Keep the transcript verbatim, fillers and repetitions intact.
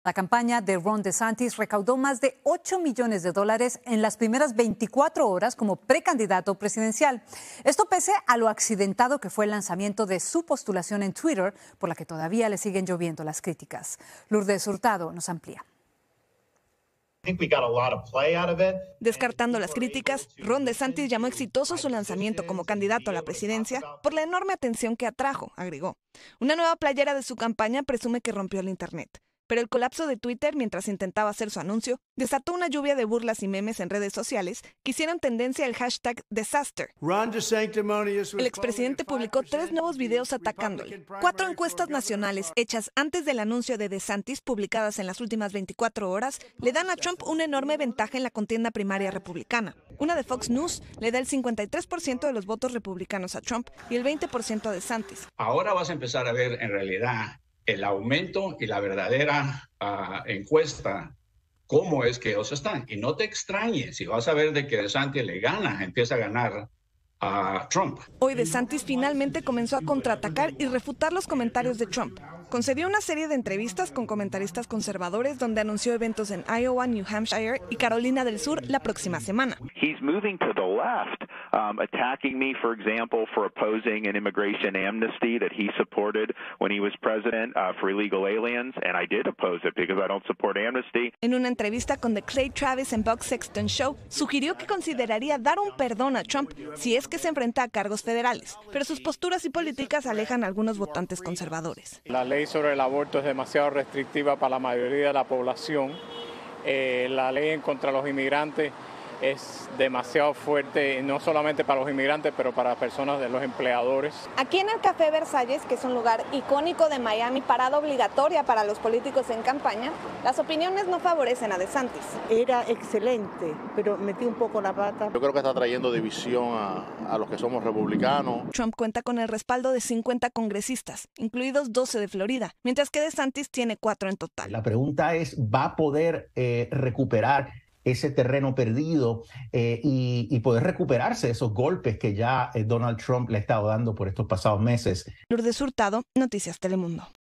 La campaña de Ron DeSantis recaudó más de ocho millones de dólares en las primeras veinticuatro horas como precandidato presidencial. Esto pese a lo accidentado que fue el lanzamiento de su postulación en Twitter, por la que todavía le siguen lloviendo las críticas. Lourdes Hurtado nos amplía. Descartando las críticas, Ron DeSantis llamó exitoso su lanzamiento como candidato a la presidencia por la enorme atención que atrajo, agregó. Una nueva playera de su campaña presume que rompió el Internet. Pero el colapso de Twitter mientras intentaba hacer su anuncio desató una lluvia de burlas y memes en redes sociales que hicieron tendencia al hashtag Disaster. El expresidente publicó tres nuevos videos atacándole. Cuatro encuestas nacionales hechas antes del anuncio de DeSantis, publicadas en las últimas veinticuatro horas, le dan a Trump una enorme ventaja en la contienda primaria republicana. Una de Fox News le da el cincuenta y tres por ciento de los votos republicanos a Trump y el veinte por ciento a DeSantis. Ahora vas a empezar a ver en realidad el aumento y la verdadera uh, encuesta, cómo es que ellos están. Y no te extrañes si vas a ver de que DeSantis le gana, empieza a ganar a Trump. Hoy DeSantis finalmente comenzó a contraatacar y refutar los comentarios de Trump. Concedió una serie de entrevistas con comentaristas conservadores donde anunció eventos en Iowa, New Hampshire y Carolina del Sur la próxima semana. He's moving to the left, um, attacking me, for example, for opposing an immigration amnesty that he supported when he was president uh, for illegal aliens, and I did oppose it because I don't support amnesty. En una entrevista con The Clay Travis and Buck Sexton Show, sugirió que consideraría dar un perdón a Trump si es que se enfrenta a cargos federales, pero sus posturas y políticas alejan a algunos votantes conservadores. La ley sobre el aborto es demasiado restrictiva para la mayoría de la población. Eh, la ley en contra de los inmigrantes es demasiado fuerte, no solamente para los inmigrantes, pero para personas de los empleadores. Aquí en el Café Versalles, que es un lugar icónico de Miami, parada obligatoria para los políticos en campaña, las opiniones no favorecen a DeSantis. Era excelente, pero metí un poco la pata. Yo creo que está trayendo división a, a los que somos republicanos. Trump cuenta con el respaldo de cincuenta congresistas, incluidos doce de Florida, mientras que DeSantis tiene cuatro en total. La pregunta es, ¿va a poder eh, recuperar ese terreno perdido eh, y, y poder recuperarse esos golpes que ya eh, Donald Trump le ha estado dando por estos pasados meses? Lourdes Hurtado, Noticias Telemundo.